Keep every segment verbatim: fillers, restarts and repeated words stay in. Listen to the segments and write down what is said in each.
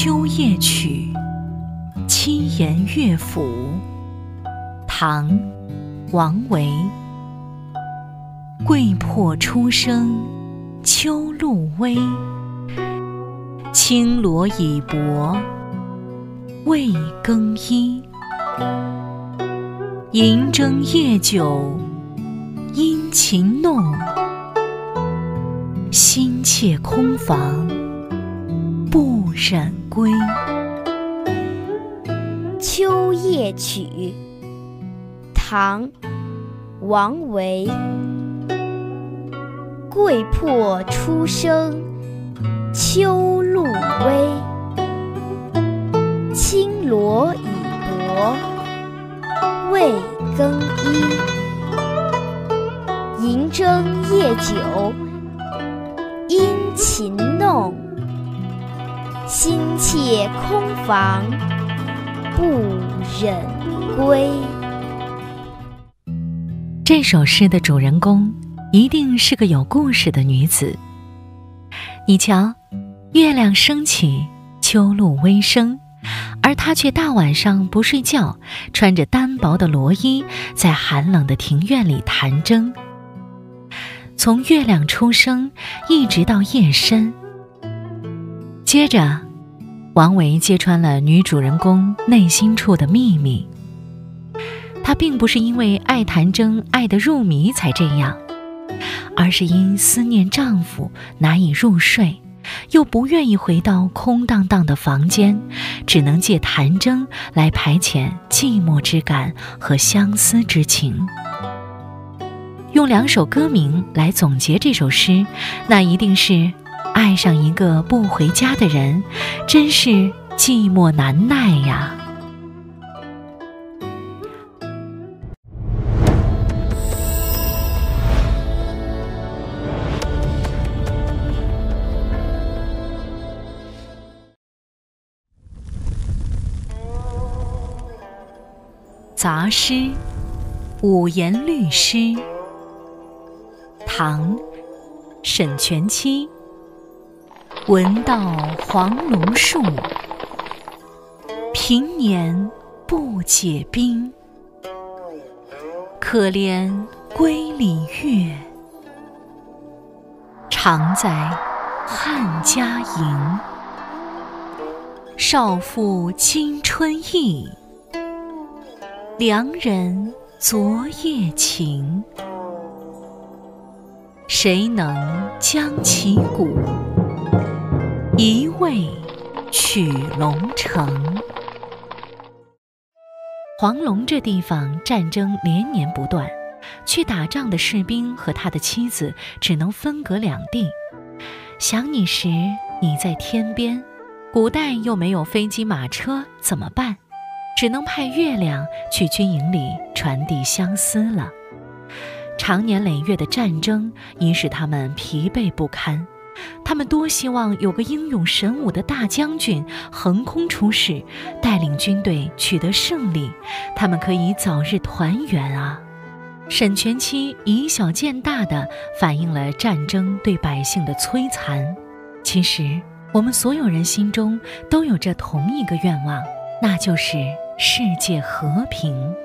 秋夜曲，七言乐府，唐·王维。桂魄初生秋露微，轻罗已薄未更衣。银蒸夜酒殷勤弄，心切空房不忍归。 秋夜曲，唐·王维。桂魄初生秋露微，轻罗已薄未更衣。银蒸夜酒殷勤弄，心切空房不忍归。 这首诗的主人公一定是个有故事的女子。你瞧，月亮升起，秋露微生，而她却大晚上不睡觉，穿着单薄的罗衣，在寒冷的庭院里弹筝。从月亮出生一直到夜深。接着，王维揭穿了女主人公内心处的秘密。她并不是因为爱弹筝爱得入迷才这样，而是因思念丈夫难以入睡，又不愿意回到空荡荡的房间，只能借弹筝来排遣寂寞之感和相思之情。用两首歌名来总结这首诗，那一定是爱上一个不回家的人，真是寂寞难耐呀。杂诗，五言律诗，唐·沈佺期。闻道黄龙树，平年不解冰。可怜归里月，常在汉家营。少妇今春意，良人昨夜情。谁能将其鼓，一味取龙城。黄龙这地方战争连年不断，去打仗的士兵和他的妻子只能分隔两地。想你时你在天边，古代又没有飞机马车，怎么办？只能派月亮去军营里传递相思了。长年累月的战争已使他们疲惫不堪，他们多希望有个英勇神武的大将军横空出世，带领军队取得胜利，他们可以早日团圆啊。沈佺期以小见大地反映了战争对百姓的摧残。其实我们所有人心中都有着同一个愿望，那就是世界和平。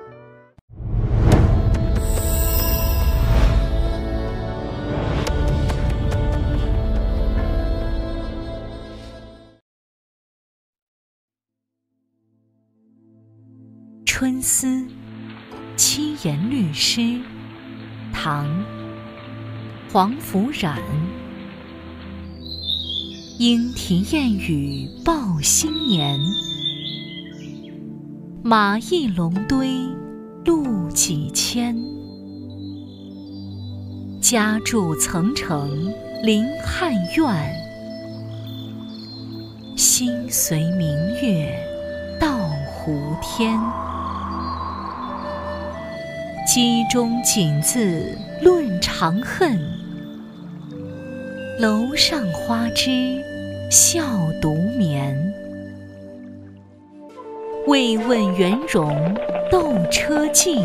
春思，七言律诗，唐·黄甫冉。莺啼燕语报新年，马邑龙堆路几千。家住层城临汉苑，心随明月到湖天。机中锦字论长恨，楼上花枝笑独眠。未问圆融斗车骑，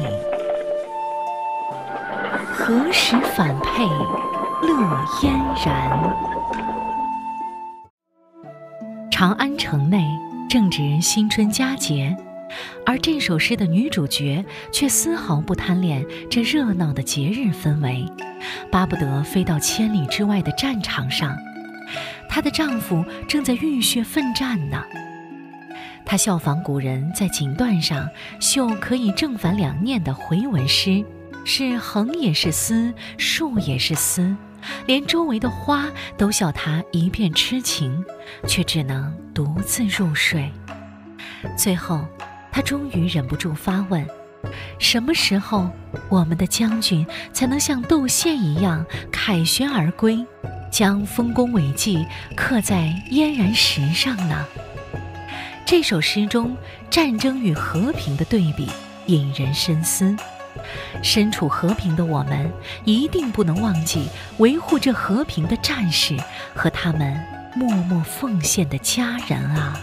何时反配乐嫣然。 长安城内正值新春佳节，而这首诗的女主角却丝毫不贪恋这热闹的节日氛围，巴不得飞到千里之外的战场上。她的丈夫正在浴血奋战呢。她效仿古人在锦缎上绣可以正反两念的回文诗，是横也是丝，竖也是丝，连周围的花都笑她一片痴情，却只能独自入睡。最后她终于忍不住发问，什么时候我们的将军才能像窦宪一样凯旋而归，将丰功伟绩刻在嫣然石上呢？这首诗中战争与和平的对比引人深思，身处和平的我们一定不能忘记维护这和平的战士和他们默默奉献的家人啊。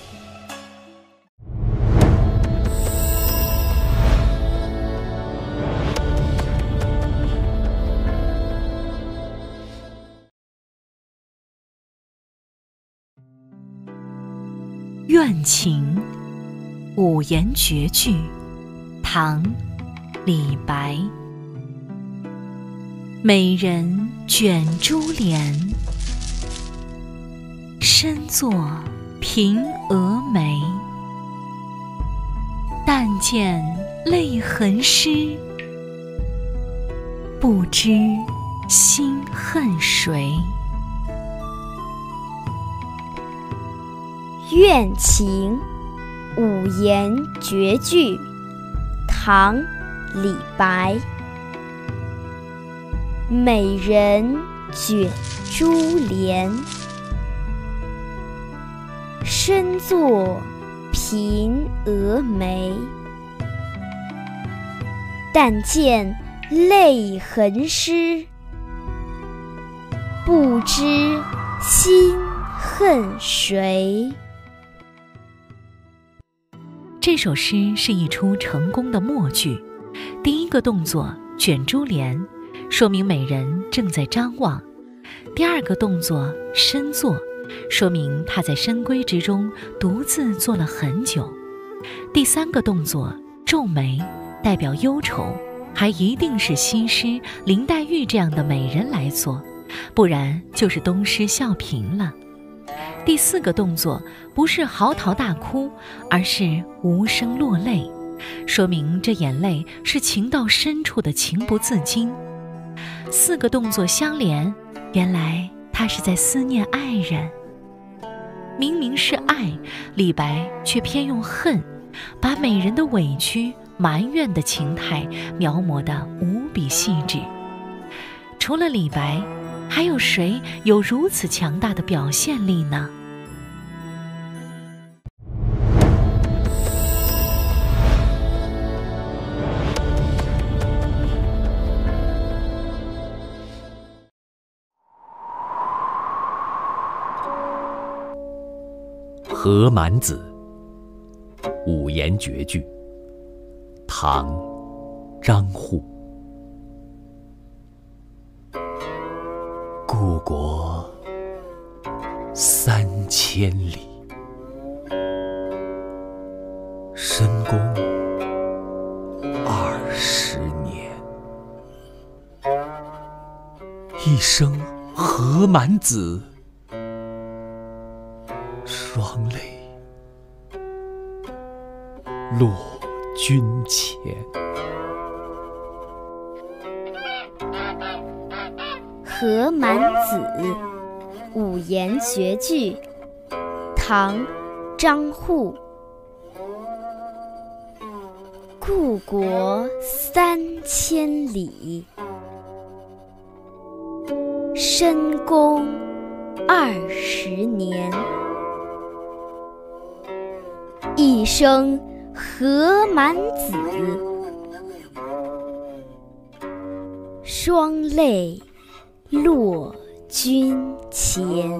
怨情，五言绝句，唐，李白。美人卷珠帘，身作平蛾眉。但见泪痕湿，不知心恨谁。 怨情，五言绝句，唐，李白。美人卷珠帘，身作平蛾眉。但见泪痕湿，不知心恨谁。 这首诗是一出成功的默剧，第一个动作卷珠帘，说明美人正在张望；第二个动作深坐，说明她在深闺之中独自坐了很久；第三个动作皱眉，代表忧愁，还一定是西施、林黛玉这样的美人来做，不然就是东施效颦了。第四个动作不是嚎啕大哭，而是无声落泪，说明这眼泪是情到深处的情不自禁。四个动作相连，原来他是在思念爱人。明明是爱，李白却偏用恨，把美人的委屈埋怨的情态描摹得无比细致。除了李白，还有谁有如此强大的表现力呢？ 何满子，五言绝句，唐，张祜。故国三千里，深宫二十年。一生何满子，双泪落君前。 何满子，五言绝句，唐，张祜。故国三千里，深宫二十年。一生何满子，双泪落君前。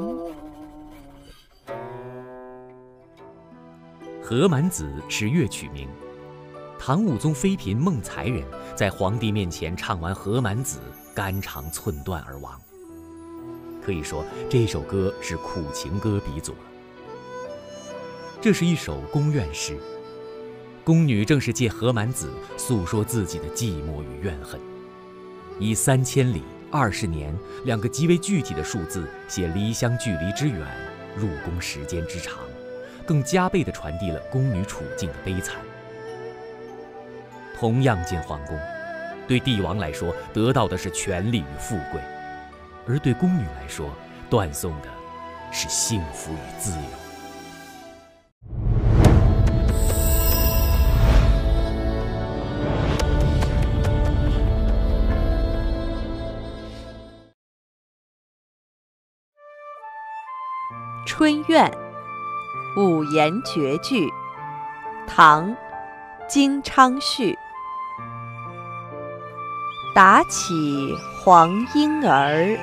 何满子是乐曲名，唐武宗妃嫔孟才人在皇帝面前唱完何满子，肝肠寸断而亡。可以说这首歌是苦情歌鼻祖了。 这是一首宫怨诗。宫女正是借何满子诉说自己的寂寞与怨恨，以三千里、二十年两个极为具体的数字写离乡距离之远，入宫时间之长，更加倍地传递了宫女处境的悲惨。同样进皇宫，对帝王来说得到的是权力与富贵，而对宫女来说断送的是幸福与自由。 春怨，五言绝句，唐·金昌绪。打起黄莺儿，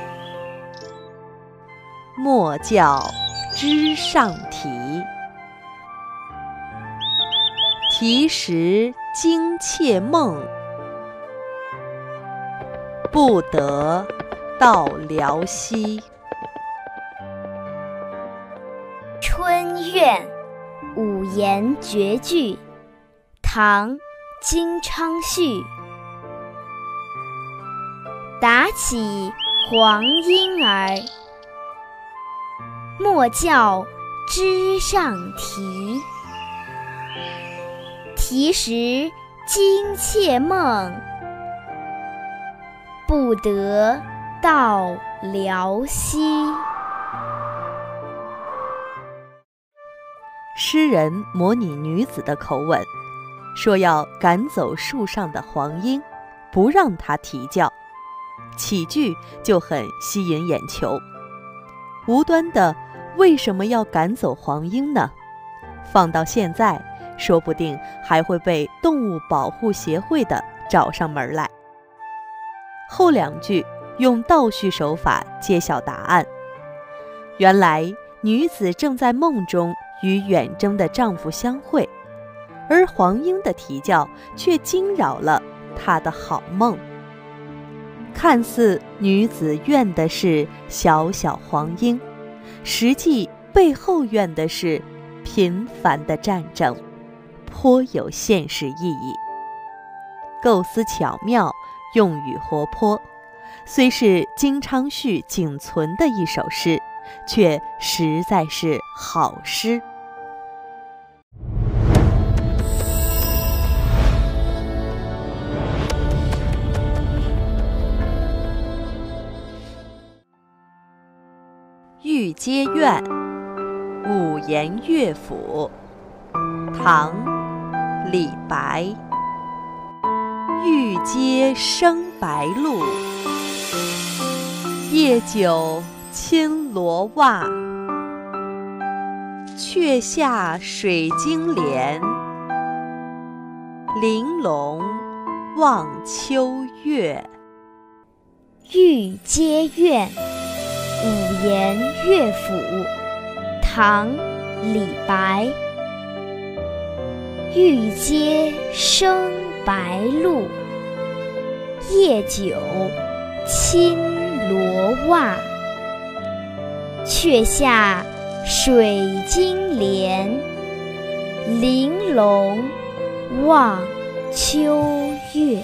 莫教枝上啼。啼时惊妾梦，不得到辽西。 春怨，五言绝句，唐·金昌绪。打起黄莺儿，莫教枝上啼。啼时惊妾梦，不得到辽西。 诗人模拟女子的口吻，说要赶走树上的黄莺，不让它啼叫，起句就很吸引眼球。无端的，为什么要赶走黄莺呢？放到现在，说不定还会被动物保护协会的找上门来。后两句用倒叙手法揭晓答案。原来女子正在梦中与远征的丈夫相会，而黄莺的啼叫却惊扰了她的好梦。看似女子怨的是小小黄莺，实际背后怨的是频繁的战争，颇有现实意义。构思巧妙，用语活泼，虽是金昌绪仅存的一首诗，却实在是好诗。玉阶怨，五言乐府，唐·李白。玉阶生白露，夜久侵罗袜。却下水晶帘，玲珑望秋月。 玉阶怨，五言乐府，唐·李白。玉阶生白露，夜久侵罗袜。却下水晶帘，玲珑望秋月。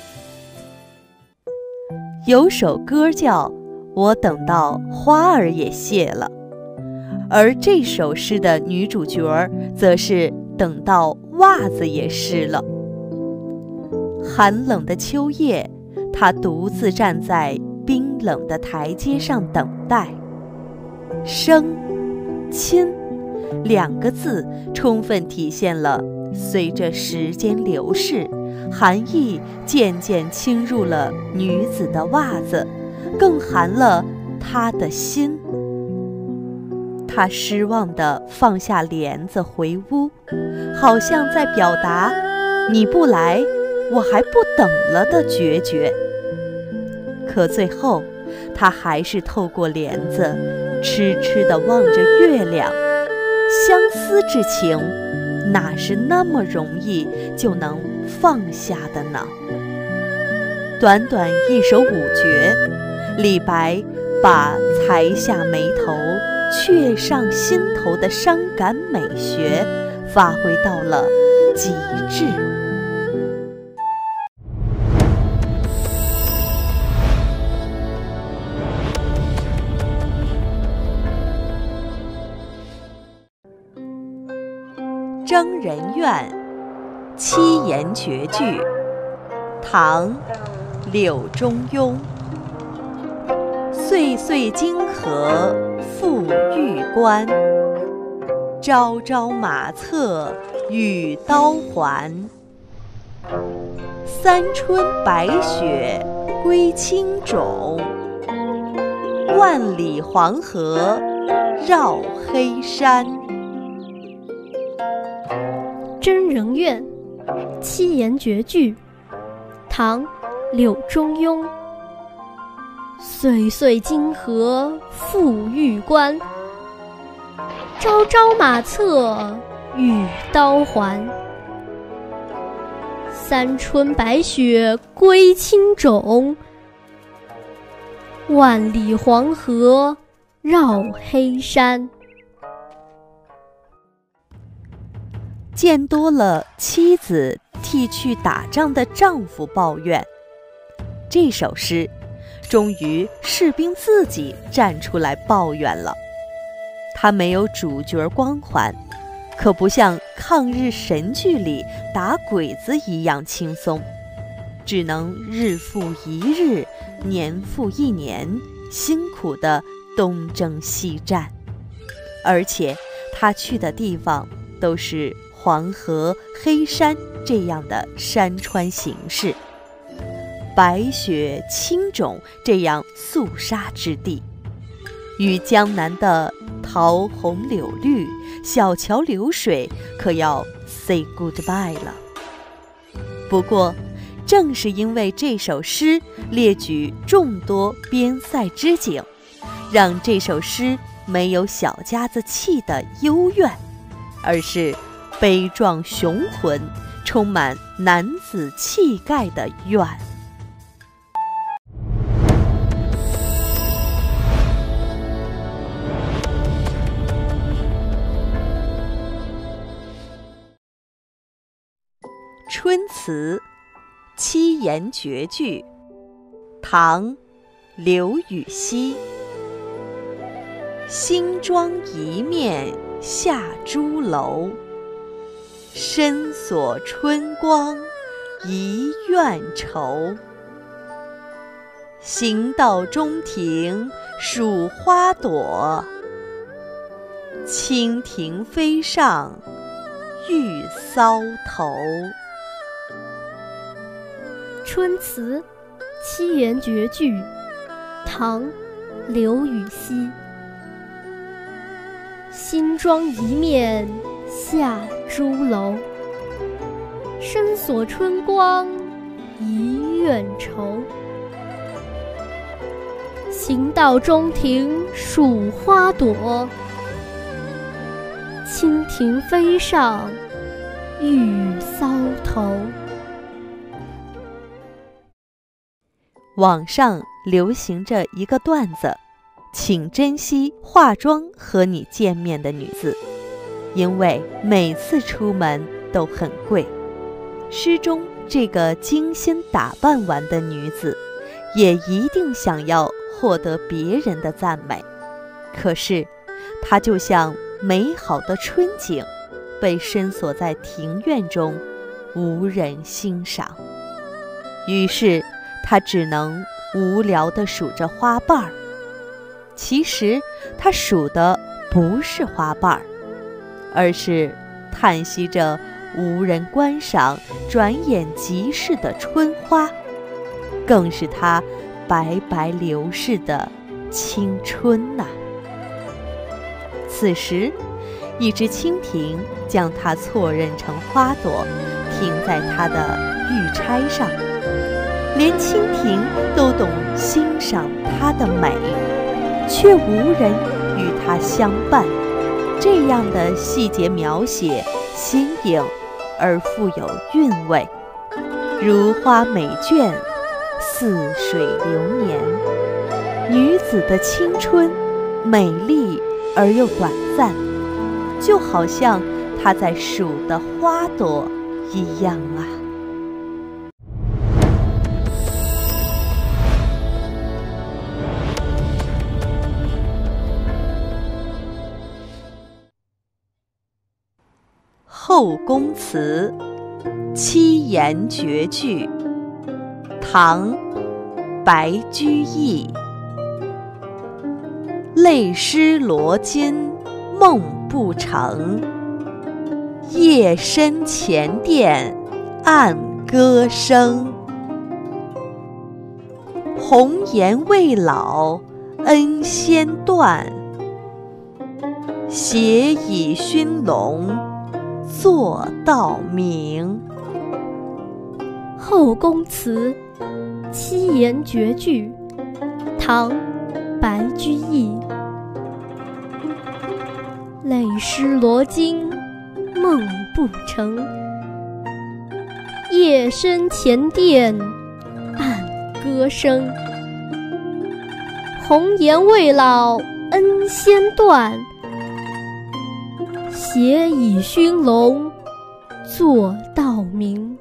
有首歌叫《我等到花儿也谢了》，而这首诗的女主角则是等到袜子也湿了。寒冷的秋夜，她独自站在冰冷的台阶上等待。生、侵两个字充分体现了随着时间流逝，寒意渐渐侵入了女子的袜子，更寒了她的心。她失望地放下帘子回屋，好像在表达你不来，我还不等了的决绝。可最后，她还是透过帘子痴痴地望着月亮。相思之情，哪是那么容易就能放下的呢？短短一首五绝，李白把才下眉头、 却上心头的伤感美学发挥到了极致。征人怨，七言绝句，唐·柳中庸。岁岁金河复玉关，朝朝马策与刀环。三春白雪归青冢，万里黄河绕黑山。 征人怨，七言绝句，唐·柳中庸。岁岁金河复玉关，朝朝马策与刀环。三春白雪归青冢，万里黄河绕黑山。 见多了妻子替去打仗的丈夫抱怨，这首诗终于士兵自己站出来抱怨了。他没有主角光环，可不像抗日神剧里打鬼子一样轻松，只能日复一日，年复一年，辛苦地东征西战。而且他去的地方都是黄河、黑山这样的山川形势，白雪、青冢这样肃杀之地，与江南的桃红柳绿、小桥流水可要 say goodbye 了。不过正是因为这首诗列举众多边塞之景，让这首诗没有小家子气的幽怨，而是悲壮雄浑，充满男子气概的怨。春词，七言绝句，唐·刘禹锡。新妆一面下朱楼，深锁春光一院愁。行到中庭数花朵，蜻蜓飞上玉搔头。 春词，七言绝句，唐·刘禹锡。新妆一面下朱楼，深锁春光一院愁。行到中庭数花朵，蜻蜓飞上玉搔头。 网上流行着一个段子，请珍惜化妆和你见面的女子，因为每次出门都很贵。诗中这个精心打扮完的女子，也一定想要获得别人的赞美，可是她就像美好的春景，被深锁在庭院中，无人欣赏。于是她只能无聊地数着花瓣儿。其实她数的不是花瓣儿，而是叹息着无人观赏、转眼即逝的春花，更是她白白流逝的青春呐、啊。此时，一只蜻蜓将它错认成花朵，停在它的玉钗上。连蜻蜓都懂欣赏它的美，却无人与它相伴。这样的细节描写新颖而富有韵味，如花美眷，似水流年。女子的青春美丽而又短暂，就好像它在数的花朵一样啊。《后宫词》七言绝句，唐·白居易。泪湿罗巾梦不成，夜深前殿暗歌声。红颜未老恩先断，斜倚熏笼坐道明。 《后宫词》七言绝句，唐·白居易。泪湿罗巾梦不成，夜深前殿暗歌声。红颜未老恩先断，斜倚熏笼坐道明。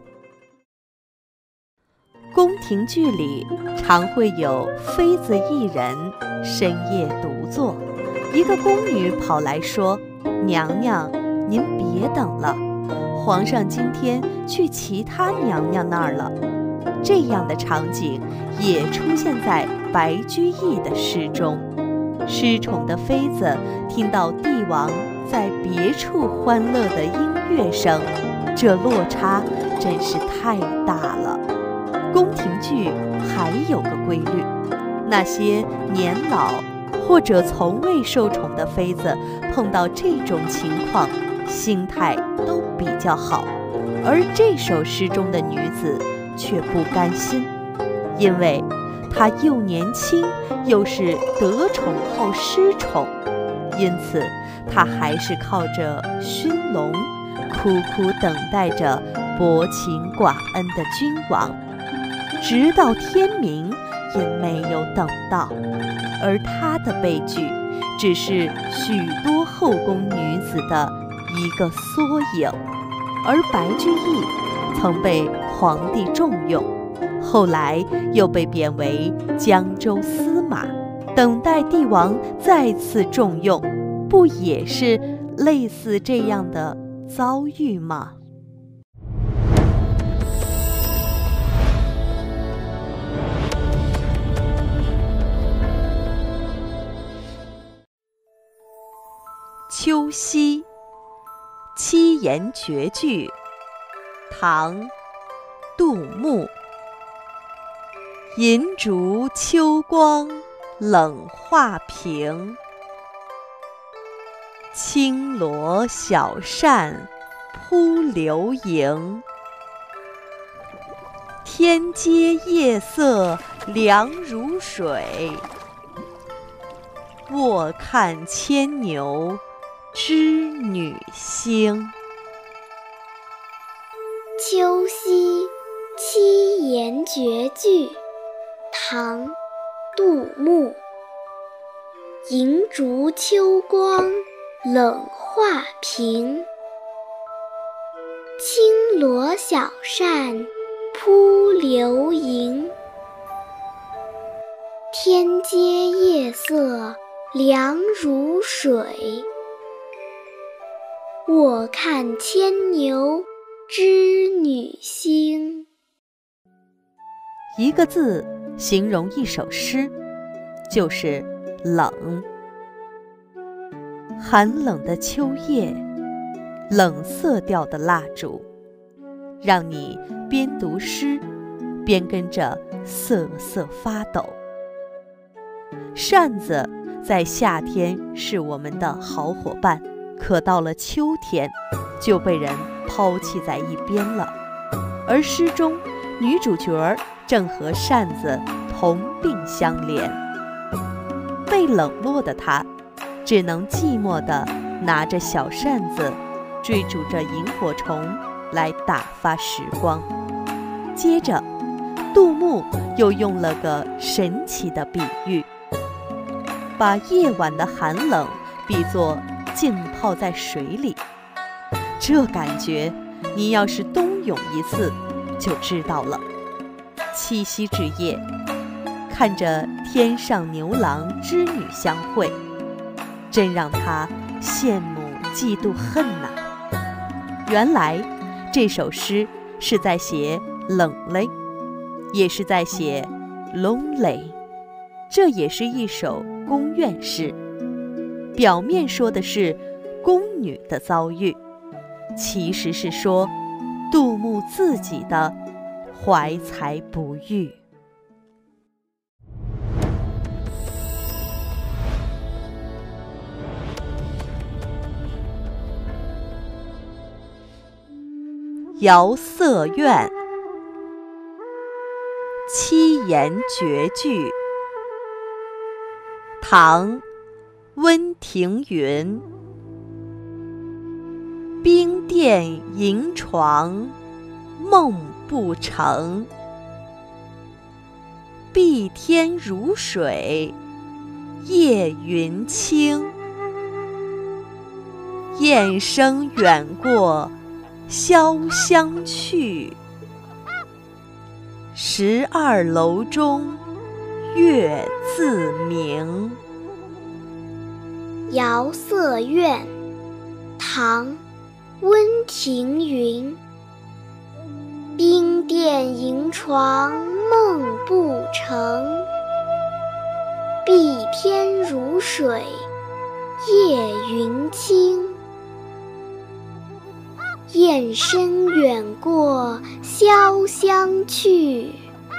宫廷剧里常会有妃子一人深夜独坐，一个宫女跑来说：“娘娘，您别等了，皇上今天去其他娘娘那儿了。”这样的场景也出现在白居易的诗中。失宠的妃子听到帝王在别处欢乐的音乐声，这落差真是太大了。宫廷剧还有个规律，那些年老或者从未受宠的妃子碰到这种情况，心态都比较好，而这首诗中的女子却不甘心，因为她又年轻又是得宠后失宠，因此她还是靠着熏笼苦苦等待着薄情寡恩的君王，直到天明也没有等到。而她的悲剧只是许多后宫女子的一个缩影。而白居易曾被皇帝重用，后来又被贬为江州司马，等待帝王再次重用，不也是类似这样的遭遇吗？秋夕，七言绝句，唐·杜牧。银烛秋光冷画屏，轻罗小扇扑流萤。天阶夜色凉如水，卧看牵牛织女星。 秋夕，七言绝句，唐·杜牧。银烛秋光冷画屏，轻罗小扇扑流萤。天阶夜色凉如水，卧看牵牛织女星。 一个字形容一首诗，就是冷。寒冷的秋夜，冷色调的蜡烛，让你边读诗边跟着瑟瑟发抖。扇子在夏天是我们的好伙伴，可到了秋天就被人抛弃在一边了。而诗中女主角正和扇子同病相怜，被冷落的她只能寂寞地拿着小扇子追逐着萤火虫来打发时光。接着杜牧又用了个神奇的比喻，把夜晚的寒冷比作浸泡在水里。这感觉，你要是冬泳一次，就知道了。七夕之夜，看着天上牛郎织女相会，真让他羡慕嫉妒恨呐、啊。原来这首诗是在写冷嘞，也是在写 lonely， 这也是一首宫怨诗。表面说的是宫女的遭遇，其实是说杜牧自己的怀才不遇。遥色院，七言绝句，唐·温庭筠。冰殿银床梦不成，碧天如水夜云轻。雁声远过潇湘去，十二楼中月自明。 遥色院，唐·温庭筠。冰殿银床梦不成，碧天如水夜云轻。雁声远过潇湘去，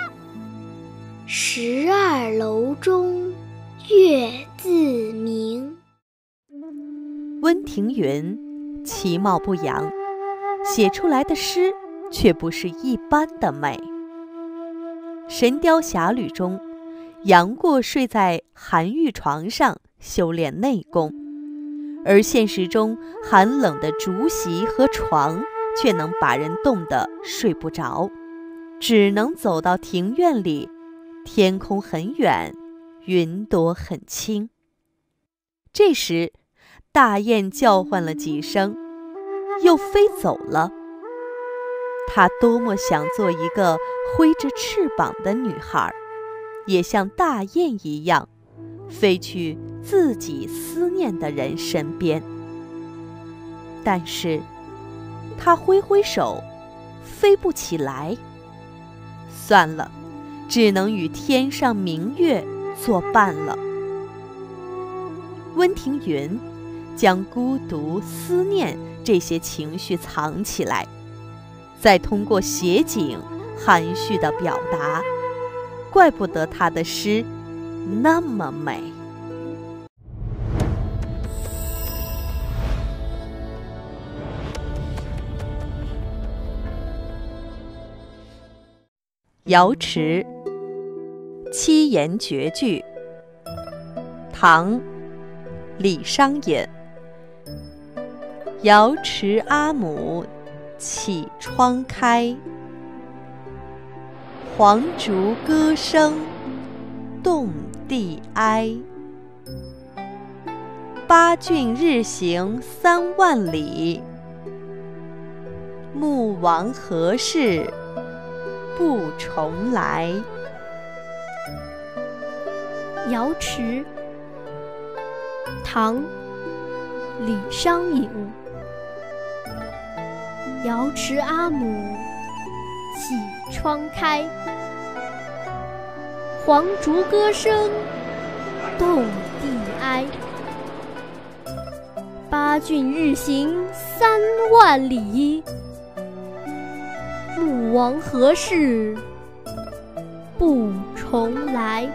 十二楼中月自明。 温庭筠其貌不扬，写出来的诗却不是一般的美。《神雕侠侣》中，杨过睡在寒玉床上修炼内功，而现实中寒冷的竹席和床却能把人冻得睡不着，只能走到庭院里，天空很远，云朵很轻。这时大雁叫唤了几声，又飞走了。她多么想做一个挥着翅膀的女孩，也像大雁一样飞去自己思念的人身边。但是她挥挥手，飞不起来。算了，只能与天上明月作伴了。温庭筠将孤独、思念这些情绪藏起来，再通过写景含蓄地表达，怪不得他的诗那么美。瑶池，七言绝句，唐·李商隐。瑶池阿母绮窗开，黄竹歌声动地哀。八骏日行三万里，穆王何事不重来。 瑶池，唐·李商隐。瑶池阿母绮窗开，黄竹歌声动地哀。八骏日行三万里，穆王何事不重来。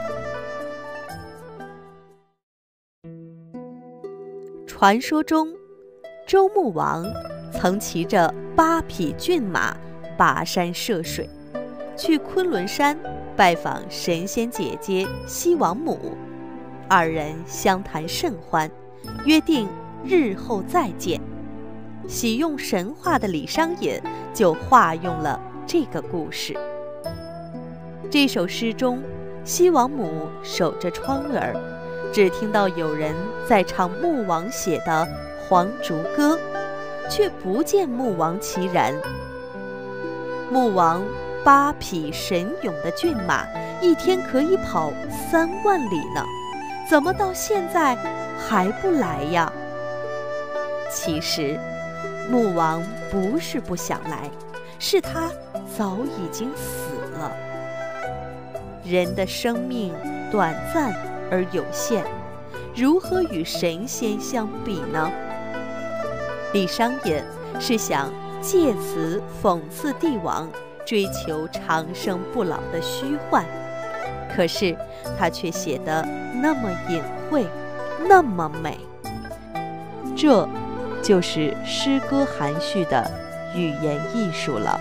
传说中，周穆王曾骑着八匹骏马跋山涉水，去昆仑山拜访神仙姐姐西王母。二人相谈甚欢，约定日后再见。喜用神话的李商隐就化用了这个故事。这首诗中，西王母守着窗儿， 只听到有人在唱穆王写的《黄竹歌》，却不见穆王其人。穆王八匹神勇的骏马，一天可以跑三万里呢，怎么到现在还不来呀？其实，穆王不是不想来，是他早已经死了。人的生命短暂而有限，如何与神仙相比呢？李商隐是想借此讽刺帝王追求长生不老的虚幻，可是他却写得那么隐晦，那么美。这就是诗歌含蓄的语言艺术了。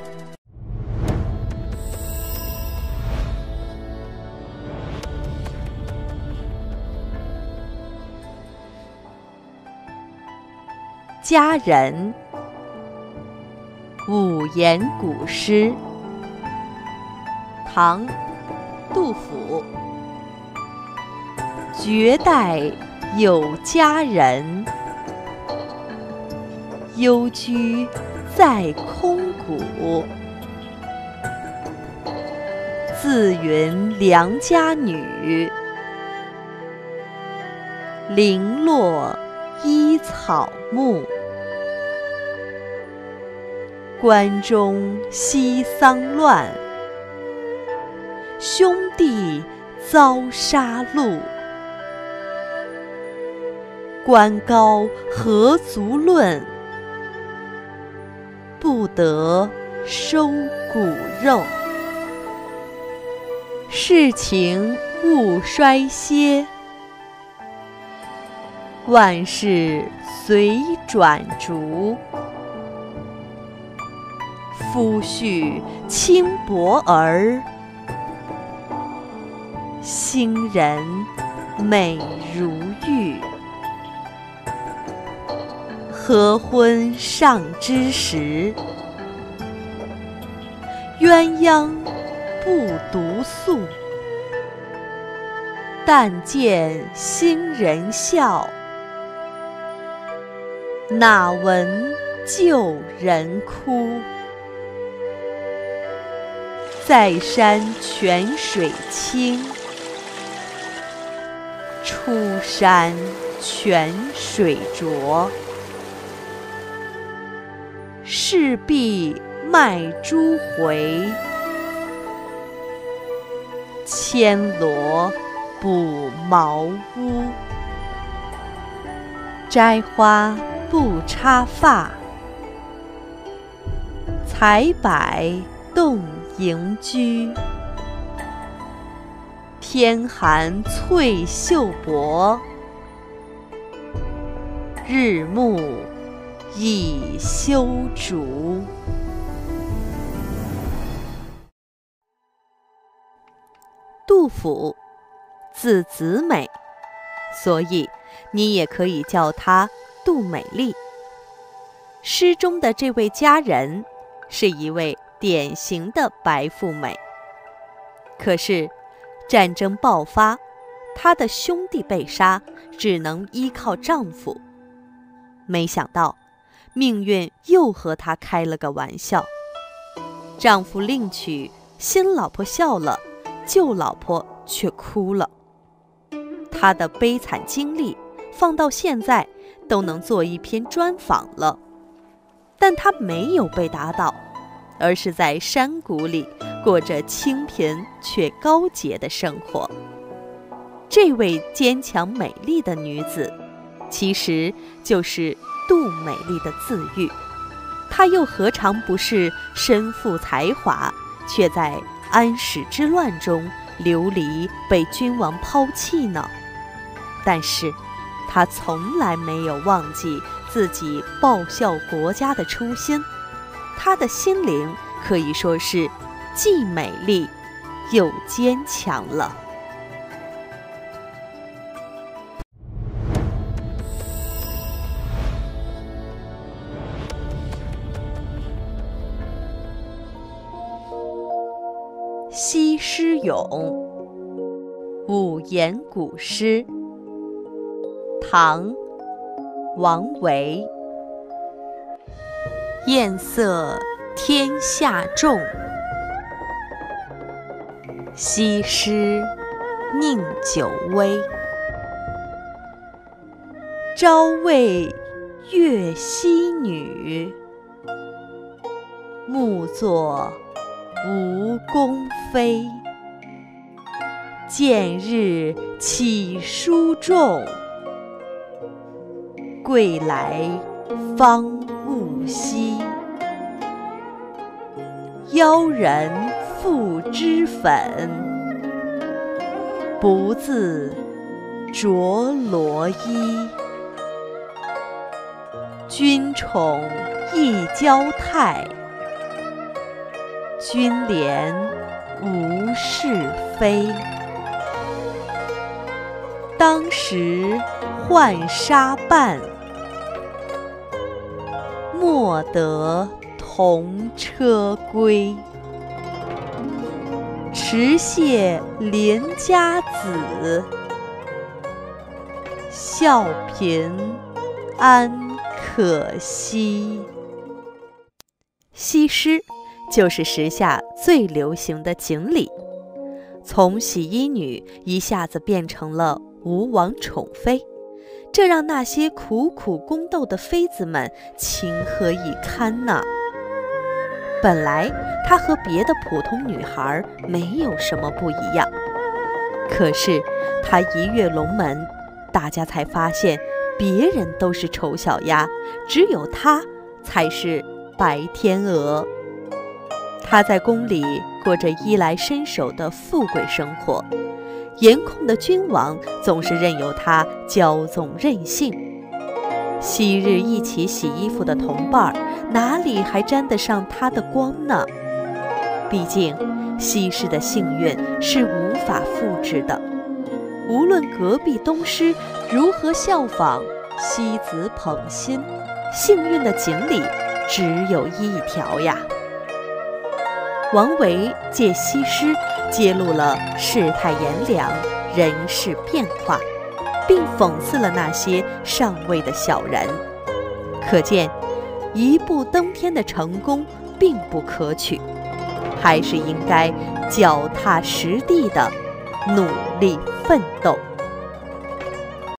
佳人，五言古诗，唐，杜甫。绝代有佳人，幽居在空谷。自云良家女，零落依草木。关中西丧乱，兄弟遭杀戮。官高何足论，不得收骨肉。世情勿衰歇，万事随转逐。夫婿轻薄儿，新人美如玉。合婚尚之时，鸳鸯不独宿。但见新人笑，哪闻旧人哭。在山泉水清，出山泉水浊。势必卖珠回，牵罗补茅屋。摘花不插发，采柏动迎居。天寒翠袖薄，日暮已修竹。杜甫字子美，所以你也可以叫她杜美丽。诗中的这位佳人是一位典型的白富美。可是战争爆发，她的兄弟被杀，只能依靠丈夫。没想到命运又和她开了个玩笑，丈夫另娶新老婆笑了，旧老婆却哭了。她的悲惨经历放到现在都能做一篇专访了。但她没有被打倒，而是在山谷里过着清贫却高洁的生活。这位坚强美丽的女子，其实就是杜美丽的自喻。她又何尝不是身负才华，却在安史之乱中流离，被君王抛弃呢？但是她从来没有忘记自己报效国家的初心。她的心灵可以说是既美丽又坚强了。西施咏，五言古诗， 唐·王维。艳色天下重，西施宁酒微。朝为越溪女，暮作吴宫妃。见日起书重，归来方悟稀。邀人赋脂粉，不自着罗衣。君宠一娇态，君怜无是非。当时浣纱伴，莫得同车归。持谢邻家子，笑贫安可惜。西施就是时下最流行的锦鲤，从洗衣女一下子变成了吴王宠妃，这让那些苦苦宫斗的妃子们情何以堪呢？本来她和别的普通女孩没有什么不一样，可是她一跃龙门，大家才发现别人都是丑小鸭，只有她才是白天鹅。她在宫里过着衣来伸手的富贵生活，颜控的君王总是任由她骄纵任性。昔日一起洗衣服的同伴哪里还沾得上她的光呢？毕竟西施的幸运是无法复制的，无论隔壁东施如何效仿西子捧心，幸运的锦鲤只有一条呀。王维借西施揭露了世态炎凉、人事变化，并讽刺了那些上位的小人。可见，一步登天的成功并不可取，还是应该脚踏实地的努力奋斗。